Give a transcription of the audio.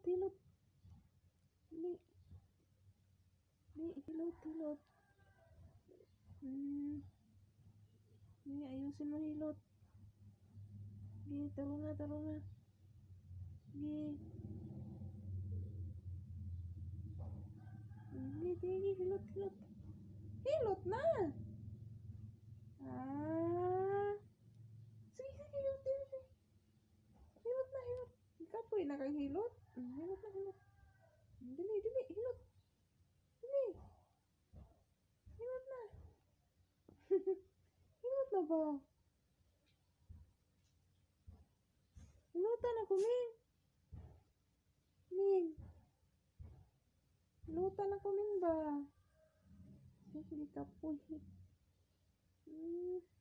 hilot. Dili. Dili, hilot. Dili, ayusin mo hilot. Gi, taro na. Gi. Dili, hilot. Hilot na! Sige, hilot. Hilot na. Ikapoy na kang hilot. Hilot na. Dili, hilot. Dili. Hilot na. Hilot na ba? Hilutan ako, Ming. Hilutan ako, Ming ba? Sige, kapoy.